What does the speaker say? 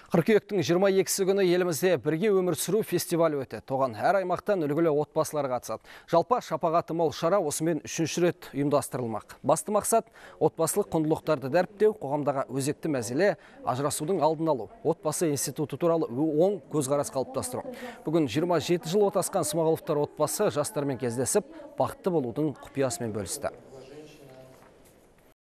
Қыркүйектің 22-сі күні елімізде бірге өмір сүру фестивалі өтеді. Оған әр аймақтан үлгілі отбасылар қатысады. Жалпы шапағаты мол шара осымен 3-ші рет ұйымдастырылмақ. Басты мақсат отбасылық құндылықтарды дәріптеу, қоғамдағы өзекті мәселе ажырасудың алдын алу. Отбасы институты туралы оң көзқарас қалыптастыру. Бүгін 27 жыл отасқан Смағұловтар отбасы жастармен кездесіп, бақытты болудың құпиясымен бөлісті.